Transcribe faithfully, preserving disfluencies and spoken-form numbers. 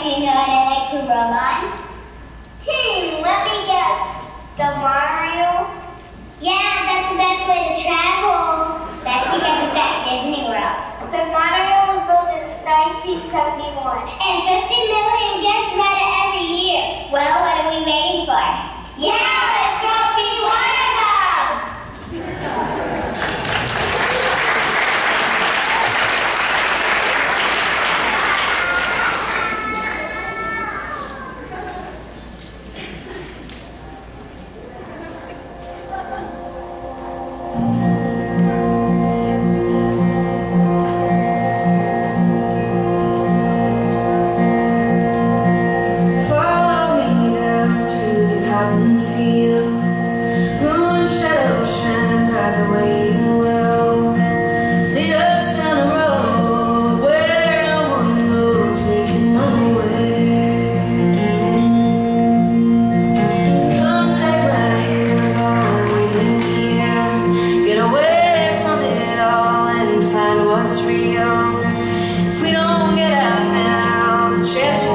you know what I like to roll on? Hmm, let me guess. The Mario? Yeah, that's the best way to travel. That's because it's at Disney World. The Mario was built in nineteen seventy-one. And fifty million gets read it every year. Well, what are we waiting for? Yeah, let's go be one of them! What's real? If we don't get out now, the chance